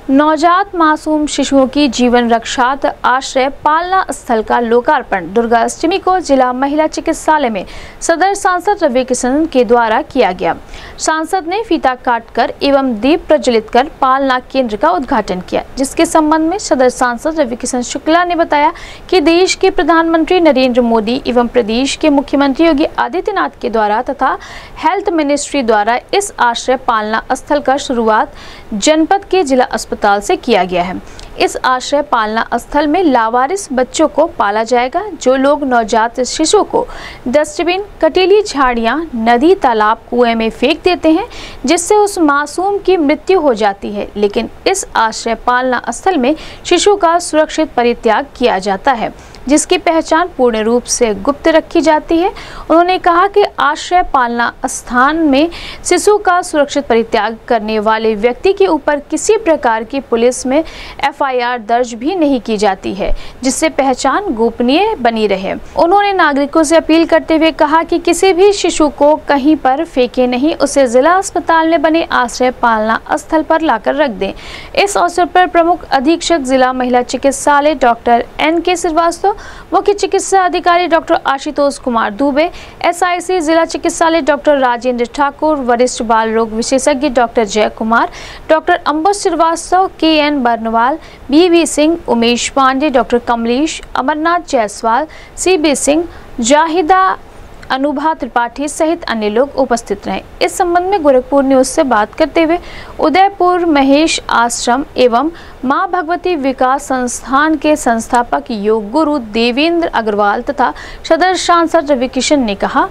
नवजात मासूम शिशुओं की जीवन रक्षार्थ आश्रय पालना स्थल का लोकार्पण दुर्गा अष्टमी को जिला महिला चिकित्सालय में सदर सांसद रवि किशन के द्वारा किया गया। सांसद ने फीता काटकर एवं दीप प्रज्वलित कर पालना केंद्र का उद्घाटन किया, जिसके संबंध में सदर सांसद रवि किशन शुक्ला ने बताया कि देश के प्रधानमंत्री नरेंद्र मोदी एवं प्रदेश के मुख्यमंत्री योगी आदित्यनाथ के द्वारा तथा हेल्थ मिनिस्ट्री द्वारा इस आश्रय पालना स्थल का शुरुआत जनपद के जिला अस्पताल से किया गया है। इस आश्रय पालना स्थल में लावारिस बच्चों को पाला जाएगा। जो लोग नवजात शिशु को डस्टबिन, कटीली झाड़ियां, नदी, तालाब, कुएं में फेंक देते हैं, जिससे उस मासूम की मृत्यु हो जाती है, लेकिन इस आश्रय पालना स्थल में शिशु का सुरक्षित परित्याग किया जाता है, जिसकी पहचान पूर्ण रूप से गुप्त रखी जाती है। उन्होंने कहा कि आश्रय पालना स्थान में शिशु का सुरक्षित परित्याग करने वाले व्यक्ति के ऊपर किसी प्रकार की पुलिस में FIR दर्ज भी नहीं की जाती है, जिससे पहचान गोपनीय बनी रहे। उन्होंने नागरिकों से अपील करते हुए कहा कि किसी भी शिशु को कहीं पर फेंके नहीं, उसे जिला अस्पताल में बने आश्रय पालना स्थल पर लाकर रख दें। इस अवसर पर प्रमुख अधीक्षक जिला महिला चिकित्सालय डॉक्टर NK श्रीवास्तव, मुख्य चिकित्सा अधिकारी डॉक्टर आशुतोष कुमार दुबे, SIC जिला चिकित्सालय डॉक्टर राजेंद्र ठाकुर, वरिष्ठ बाल रोग विशेषज्ञ doctor Jai Kumar, doctor Ambuj Srivastava, KN Barnwal, BV Singh, Umesh Pandey, doctor Kamlesh, Amarnath Jaiswal, CB Singh, Zahida, Anubha Tripathi सहित अन्य लोग उपस्थित रहे। इस संबंध में गोरखपुर न्यूज से बात करते हुए उदयपुर महेश आश्रम एवं मां भगवती विकास संस्थान के संस्थापक योग गुरु देवेंद्र अग्रवाल तथा सदर सांसद रवि किशन ने कहा,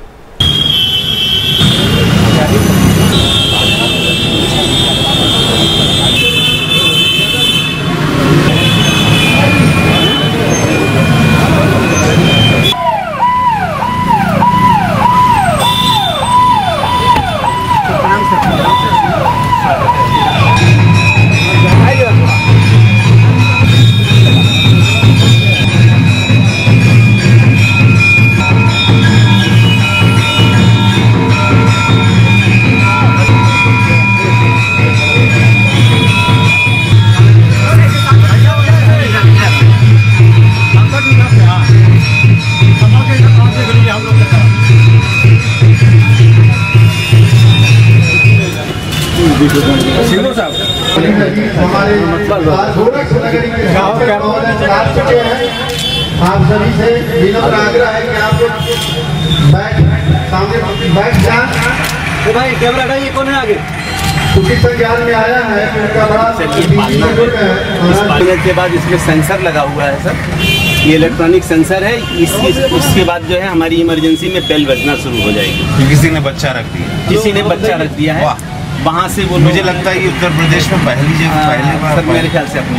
आप सभी से विनम्र आग्रह है कि आप सामने बैठ जाएं। तो भाई कैमरा हटाइए, कौन है आगे? क्योंकि संज्ञान में आया है उनका बड़ा इस पायलट के बाद इसमें सेंसर लगा हुआ है सर, ये इलेक्ट्रॉनिक सेंसर है। इसके बाद जो है हमारी इमरजेंसी में बेल बजना शुरू हो जाएगी। किसी ने बच्चा रख दिया, किसी ने बच्चा रख दिया है, वहाँ से वो मुझे लगता है ये उत्तर प्रदेश में पहली बार सर, मेरे ख्याल से अपनी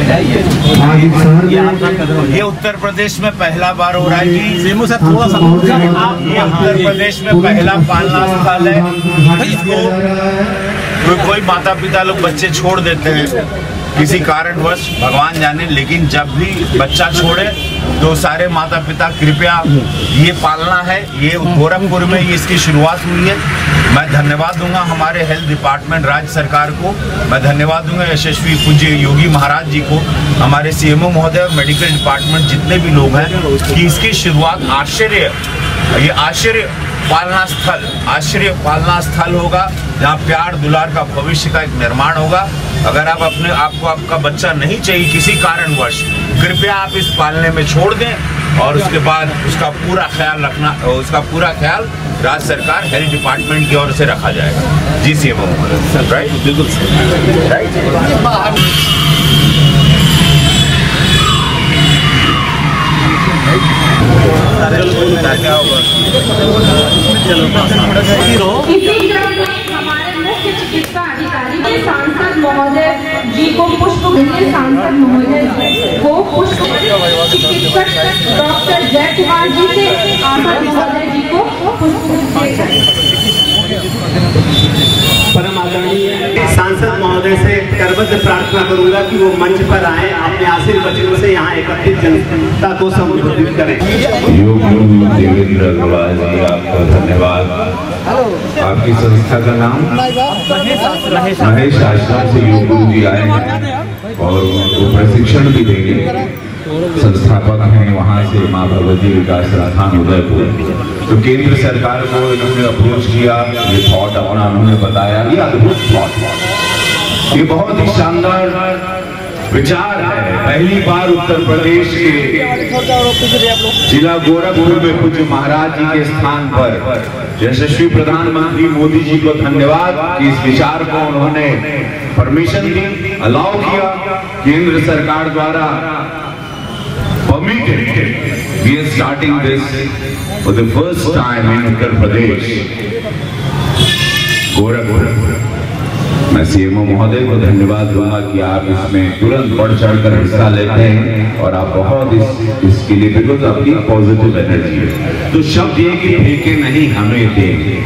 ये उत्तर प्रदेश में पहला बार हो रहा है कि ये उत्तर प्रदेश में पहला पालना स्थल है। इसको कोई माता पिता लोग बच्चे छोड़ देते हैं किसी कारणवश, भगवान जाने, लेकिन जब भी बच्चा छोड़े तो सारे माता पिता कृपया, ये पालना है, ये गोरखपुर में ये इसकी शुरुआत हुई है। मैं धन्यवाद दूंगा हमारे हेल्थ डिपार्टमेंट, राज्य सरकार को, मैं धन्यवाद दूंगा यशस्वी पूज्य योगी महाराज जी को, हमारे CMO महोदय और मेडिकल डिपार्टमेंट जितने भी लोग हैं, कि इसकी शुरुआत ये आश्रय पालना स्थल होगा, जहाँ प्यार दुलार का भविष्य का एक निर्माण होगा। अगर आप आपका बच्चा नहीं चाहिए किसी कारणवश, कृपया आप इस पालने में छोड़ दें और उसके बाद उसका पूरा ख्याल राज्य सरकार हेल्थ डिपार्टमेंट की ओर से रखा जाएगा। जी CMO राइट, बिल्कुल राइट। क्या होगा? हमारे मुख्य चिकित्सा अधिकारी के सांसद महोदय जी को पुष्प सांसद महोदय को पुष्प चिकित्सक डॉक्टर जय कुमार जी से सांसद महोदय जी को परम आदरणीय सांसद महोदय से करबद्ध प्रार्थना करूंगा कि वो मंच पर आए, अपने आशीर्वचनों से यहाँ एकत्रित जनता को संबोधित करें। योग गुरु देवेंद्र अग्रवाल जी, आपका धन्यवाद। आपकी संस्था का नाम? महेश आश्रम से योग गुरु जी आए हैं और वो प्रशिक्षण भी देंगे। संस्थापक हैं वहाँ से माँ भगवती विकास संस्थान उदयपुर। तो केंद्र सरकार को इन्होंने अप्रोच किया, ये थॉट अपना उन्होंने बताया, ये अद्भुत थॉट, ये बहुत ही शानदार विचार है। पहली बार उत्तर प्रदेश के जिला गोरखपुर में पूज्य महाराज जी के स्थान पर यशस्वी प्रधानमंत्री मोदी जी को धन्यवाद कि इस विचार को उन्होंने परमिशन दी, अलाउ किया। केंद्र सरकार द्वारा permitted. We are starting this for the first time in Uttar Pradesh. Gorakhpur. मैं सीएमओ महोदय को धन्यवाद दूंगा कि आप इसमें तुरंत बढ़ चढ़कर हिस्सा लेते हैं और आप बहुत इसके लिए बिल्कुल आपकी पॉजिटिव एनर्जी है। तो शब्द ये कि फेंके नहीं हमें दें,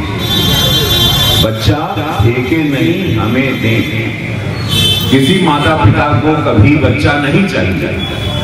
बच्चा फेंके नहीं हमें दें। किसी माता पिता को कभी बच्चा नहीं चाहिए,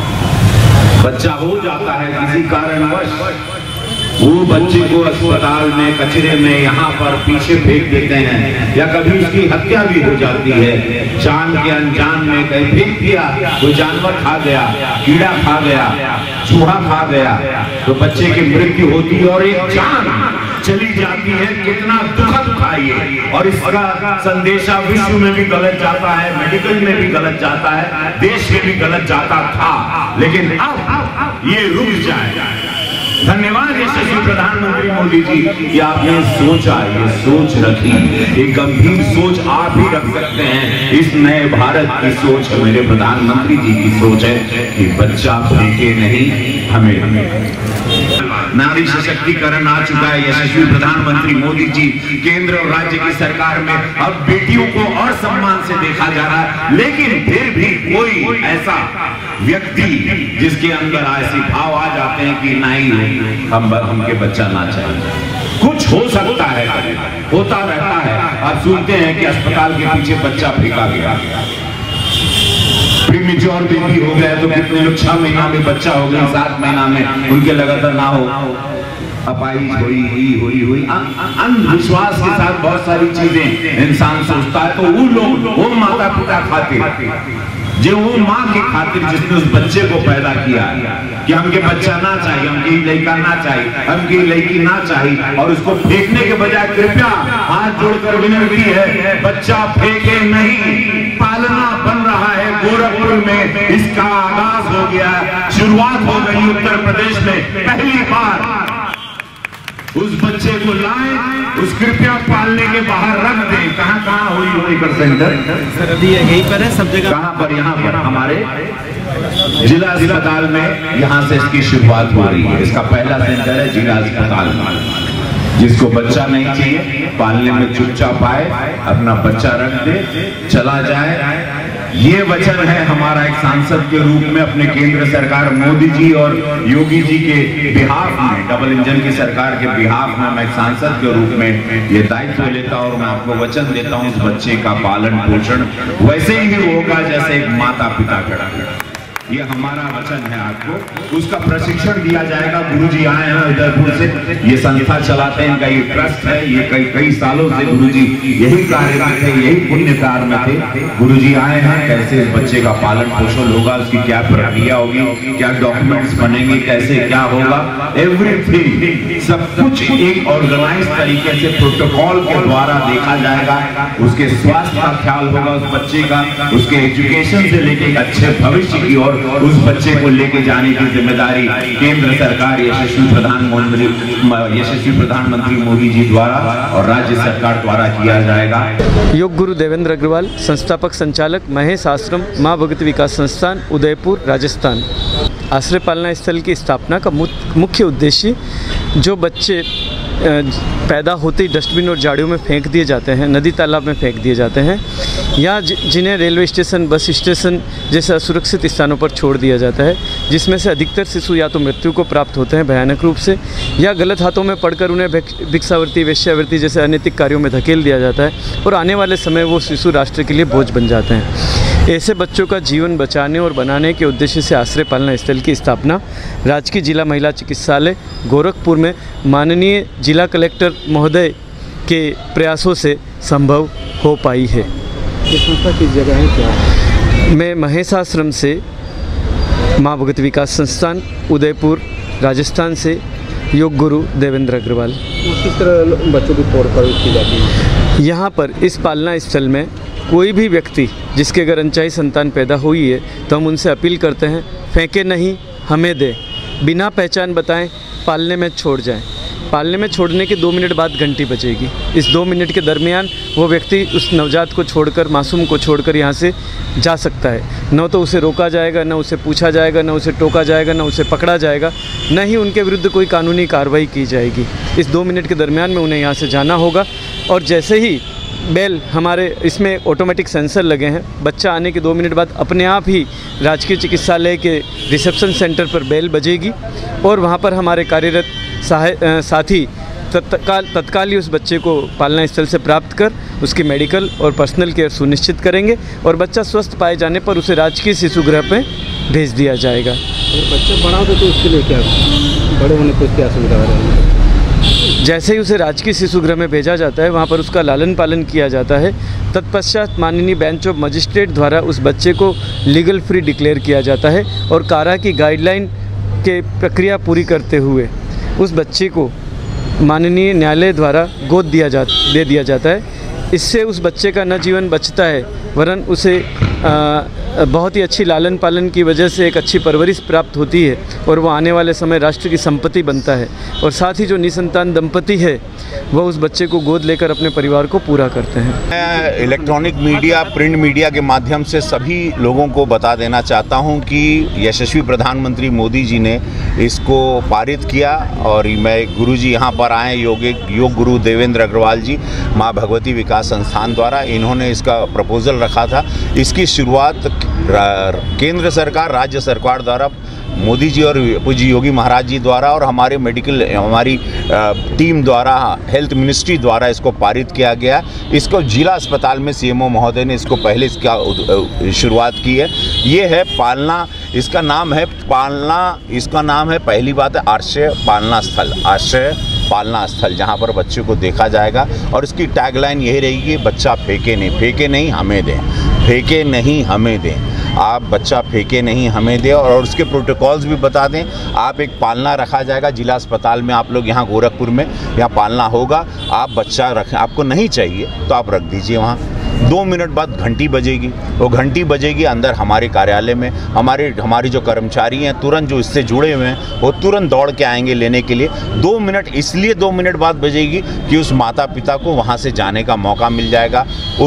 बच्चा हो जाता है किसी कारणवश, वो बच्चे को अस्पताल में, कचरे में, यहाँ पर पीछे फेंक देते हैं, या कभी उसकी हत्या भी हो जाती है। जान के अनजान में कहीं फेंक दिया, कोई जानवर खा गया, कीड़ा खा गया, चूहा खा गया, तो बच्चे की मृत्यु होती है और एक जान चली जाती है। कितना दुखद था ये, और इसका संदेशा विश्व में भी गलत जाता है, मेडिकल में भी गलत जाता है, देश में भी गलत जाता था, लेकिन अब ये रुक जाए। धन्यवाद यशस्वी प्रधानमंत्री मोदी जी कि आपने सोचा, ये सोच रखी, एक गंभीर सोच आप ही रख सकते हैं। इस नए भारत की सोच मेरे प्रधानमंत्री जी की सोच है कि बच्चा फेंके नहीं हमें। नारी सशक्तिकरण आ चुका है। यशस्वी प्रधानमंत्री मोदी जी केंद्र और राज्य की सरकार में अब बेटियों को और सम्मान से देखा जा रहा है, लेकिन फिर भी कोई ऐसा व्यक्ति जिसके अंदर ऐसे भाव आ जाते हैं कि नहीं हमके बच्चा ना चाहिए। कुछ हो सकता है, होता रहता है। आप सुनते हैं कि अस्पताल के पीछे बच्चा फेंका गया, प्रीमेच्योर बेबी हो गया, तो कितने लोग 6 महीना में बच्चा हो गया, 7 महीना में उनके लगातार ना हो, अपाहिज हुई अंधविश्वास के साथ बहुत सारी चीजें इंसान सोचता है। तो वो लोग, वो माता पिता खातिर, जो वो माँ की खातिर जिसने उस बच्चे को पैदा किया कि हमके बच्चा ना चाहिए, हमके लड़का ना चाहिए, हमके लड़की ना चाहिए, और उसको फेंकने के बजाय कृपया हाथ जोड़कर विनती है, बच्चा फेंके नहीं। पालना बन रहा है गोरखपुर में, इसका आगाज हो गया, शुरुआत हो गई उत्तर प्रदेश में। पहली बार उस बच्चे को लाएं, उस कृपया पालने के बाहर रख दें। कहाँ हुई कर सेंटर? सर अभी यहीं पर है, सब जगह। कहाँ पर? यहाँ पर हमारे जिला अस्पताल में, यहाँ से इसकी शुरुआत हो रही है। इसका पहला सेंटर है जिला अस्पताल में। जिसको बच्चा नहीं चाहिए, पालने में चुपचाप आए, अपना बच्चा रख दे, चला जाए। ये वचन है हमारा एक सांसद के रूप में अपने केंद्र सरकार मोदी जी और योगी जी के बिहाफ में, डबल इंजन की सरकार के बिहाफ में मैं एक सांसद के रूप में ये दायित्व लेता हूं, और मैं आपको वचन देता हूं इस बच्चे का पालन पोषण वैसे ही होगा जैसे एक माता पिता करते हैं। ये हमारा वचन है आपको। उसका प्रशिक्षण दिया जाएगा। गुरुजी आए हैं उदयपुर से, ये संस्था चलाते हैं, इनका ये ट्रस्ट है। ये कई सालों से गुरुजी यही कार्य में थे, यही पुण्य कार्य में थे। गुरुजी आए हैं, कैसे इस बच्चे का पालन पोषण होगा, उसकी क्या प्रक्रिया होगी, क्या डॉक्यूमेंट्स बनेंगे, कैसे क्या होगा, एवरीथिंग सब कुछ एक ऑर्गेनाइज तरीके से प्रोटोकॉल के द्वारा देखा जाएगा। उसके स्वास्थ्य का ख्याल होगा उस बच्चे का, उसके एजुकेशन से लेके अच्छे भविष्य की ओर उस बच्चे को लेके जाने की जिम्मेदारी केंद्र सरकार यशस्वी प्रधानमंत्री मोदी जी द्वारा और राज्य सरकार द्वारा किया जाएगा। योग गुरु देवेंद्र अग्रवाल, संस्थापक संचालक, महेश आश्रम, माँ भगवती विकास संस्थान, उदयपुर, राजस्थान। आश्रय पालना स्थल की स्थापना का मुख्य उद्देश्य जो बच्चे पैदा होते ही डस्टबिन और झाड़ियों में फेंक दिए जाते हैं, नदी तालाब में फेंक दिए जाते हैं, या जिन्हें रेलवे स्टेशन, बस स्टेशन जैसे असुरक्षित स्थानों पर छोड़ दिया जाता है, जिसमें से अधिकतर शिशु या तो मृत्यु को प्राप्त होते हैं भयानक रूप से, या गलत हाथों में पड़कर उन्हें भिक्षावृत्ति, वेश्यावृत्ति जैसे अनैतिक कार्यों में धकेल दिया जाता है, और आने वाले समय वो शिशु राष्ट्र के लिए बोझ बन जाते हैं। ऐसे बच्चों का जीवन बचाने और बनाने के उद्देश्य से आश्रय पालना स्थल की स्थापना राजकीय जिला महिला चिकित्सालय गोरखपुर में माननीय जिला कलेक्टर महोदय के प्रयासों से संभव हो पाई है। ये संस्था किस जगह है, क्या है? मैं महेश आश्रम से माँ भगवती विकास संस्थान उदयपुर राजस्थान से योग गुरु देवेंद्र अग्रवाल। किस तरह बच्चों की परवरिश की जाती है? यहाँ पर इस पालना स्थल में कोई भी व्यक्ति जिसके अगर अनचाही संतान पैदा हुई है तो हम उनसे अपील करते हैं, फेंके नहीं, हमें दे, बिना पहचान बताएं पालने में छोड़ जाएं। पालने में छोड़ने के 2 मिनट बाद घंटी बजेगी। इस 2 मिनट के दरमियान वो व्यक्ति उस नवजात को छोड़कर, मासूम को छोड़कर यहाँ से जा सकता है। न तो उसे रोका जाएगा, न उसे पूछा जाएगा, न उसे टोका जाएगा, न उसे पकड़ा जाएगा, न ही उनके विरुद्ध कोई कानूनी कार्रवाई की जाएगी। इस 2 मिनट के दरमियान में उन्हें यहाँ से जाना होगा। और जैसे ही बेल, हमारे इसमें ऑटोमेटिक सेंसर लगे हैं, बच्चा आने के 2 मिनट बाद अपने आप ही राजकीय चिकित्सालय के रिसेप्शन सेंटर पर बेल बजेगी और वहाँ पर हमारे कार्यरत साथी तत्काल ही उस बच्चे को पालना स्थल से प्राप्त कर उसकी मेडिकल और पर्सनल केयर सुनिश्चित करेंगे और बच्चा स्वस्थ पाए जाने पर उसे राजकीय शिशु गृह पे भेज दिया जाएगा। अगर बच्चा बड़ा हो तो उसके लिए क्या, बड़े होने पर क्या सुविधा है? जैसे ही उसे राजकीय शिशु गृह में भेजा जाता है, वहाँ पर उसका लालन पालन किया जाता है। तत्पश्चात माननीय बेंच ऑफ मजिस्ट्रेट द्वारा उस बच्चे को लीगल फ्री डिक्लेयर किया जाता है और कारा की गाइडलाइन के प्रक्रिया पूरी करते हुए उस बच्चे को माननीय न्यायालय द्वारा गोद दे दिया जाता है। इससे उस बच्चे का न जीवन बचता है वरन उसे बहुत ही अच्छी लालन पालन की वजह से एक अच्छी परवरिश प्राप्त होती है और वो आने वाले समय राष्ट्र की संपत्ति बनता है। और साथ ही जो निसंतान दंपति है वह उस बच्चे को गोद लेकर अपने परिवार को पूरा करते हैं। मैं इलेक्ट्रॉनिक मीडिया, प्रिंट मीडिया के माध्यम से सभी लोगों को बता देना चाहता हूं कि यशस्वी प्रधानमंत्री मोदी जी ने इसको पारित किया और मैं गुरुजी यहाँ पर आए, योग गुरु देवेंद्र अग्रवाल जी माँ भगवती विकास संस्थान द्वारा, इन्होंने इसका प्रपोजल रखा था। इसकी शुरुआत केंद्र सरकार, राज्य सरकार द्वारा, मोदी जी और पूज्य योगी महाराज जी द्वारा और हमारी टीम द्वारा, हेल्थ मिनिस्ट्री द्वारा इसको पारित किया गया। इसको जिला अस्पताल में सीएमओ महोदय ने इसको पहले इसका शुरुआत की है। ये है पालना, इसका नाम है पालना, इसका नाम है, पहली बात है आश्रय पालना स्थल, आश्रय पालना स्थल, जहाँ पर बच्चे को देखा जाएगा। और इसकी टैगलाइन यही रहेगी, बच्चा फेंके नहीं हमें दें, फेंके नहीं हमें दें। आप बच्चा फेंके नहीं हमें दें। और उसके प्रोटोकॉल्स भी बता दें। आप एक पालना रखा जाएगा जिला अस्पताल में, आप लोग यहाँ गोरखपुर में यहाँ पालना होगा। आप बच्चा रखें, आपको नहीं चाहिए तो आप रख दीजिए वहाँ। 2 मिनट बाद घंटी बजेगी, वो घंटी बजेगी अंदर हमारे कार्यालय में। हमारी जो कर्मचारी हैं तुरंत, जो इससे जुड़े हुए हैं, वो तुरंत दौड़ के आएंगे लेने के लिए। 2 मिनट इसलिए 2 मिनट बाद बजेगी कि उस माता पिता को वहाँ से जाने का मौका मिल जाएगा।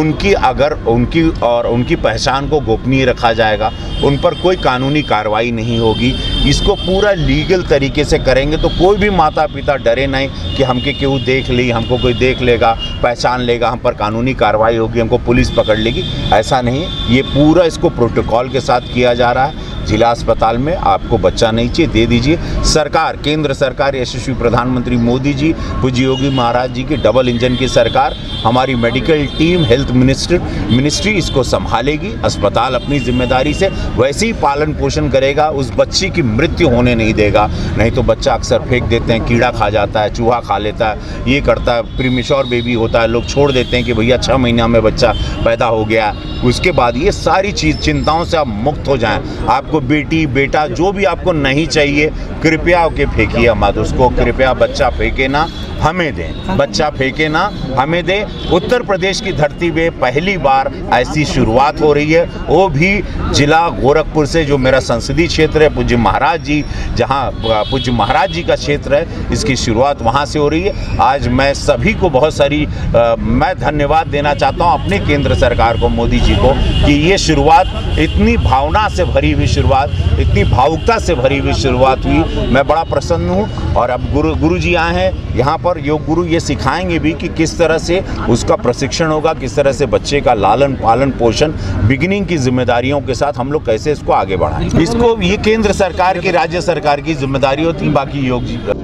उनकी पहचान को गोपनीय रखा जाएगा, उन पर कोई कानूनी कार्रवाई नहीं होगी। इसको पूरा लीगल तरीके से करेंगे तो कोई भी माता पिता डरे नहीं कि हमके क्यों देख ली, हमको कोई देख लेगा, पहचान लेगा, हम पर कानूनी कार्रवाई होगी, हमको पुलिस पकड़ लेगी। ऐसा नहीं, ये पूरा इसको प्रोटोकॉल के साथ किया जा रहा है। जिला अस्पताल में आपको बच्चा नहीं चाहिए, दे दीजिए। सरकार, केंद्र सरकार, यशस्वी प्रधानमंत्री मोदी जी, पूज्य योगी महाराज जी की डबल इंजन की सरकार, हमारी मेडिकल टीम, हेल्थ मिनिस्ट्री इसको संभालेगी। अस्पताल अपनी जिम्मेदारी से वैसे ही पालन पोषण करेगा, उस बच्ची की मृत्यु होने नहीं देगा। नहीं तो बच्चा अक्सर फेंक देते हैं, कीड़ा खा जाता है, चूहा खा लेता है, ये करता है, प्रीमेच्योर बेबी होता है, लोग छोड़ देते हैं कि भैया 6 महीना में बच्चा पैदा हो गया। उसके बाद ये सारी चिंताओं से आप मुक्त हो जाएं। आपको बेटी बेटा जो भी आपको नहीं चाहिए, कृपया के फेंकिए मत उसको, कृपया बच्चा फेंके ना हमें दें, बच्चा फेंके ना हमें दें। उत्तर प्रदेश की धरती पे पहली बार ऐसी शुरुआत हो रही है, वो भी जिला गोरखपुर से, जो मेरा संसदीय क्षेत्र है, पूज्य महाराज जी, जहाँ पूज्य महाराज जी का क्षेत्र है, इसकी शुरुआत वहाँ से हो रही है। आज मैं सभी को मैं धन्यवाद देना चाहता हूँ अपने केंद्र सरकार को, मोदी जी को, कि ये शुरुआत इतनी भावना से भरी हुई शुरुआत, इतनी भावुकता से भरी हुई शुरुआत हुई। मैं बड़ा प्रसन्न हूँ। और अब गुरु जी आए हैं यहाँ पर, योग गुरु ये सिखाएंगे भी कि किस तरह से उसका प्रशिक्षण होगा, किस तरह से बच्चे का लालन पालन पोषण बिगिनिंग की जिम्मेदारियों के साथ हम लोग कैसे इसको आगे बढ़ाएं। इसको ये केंद्र सरकार की, राज्य सरकार की जिम्मेदारी होती है, बाकी योग जी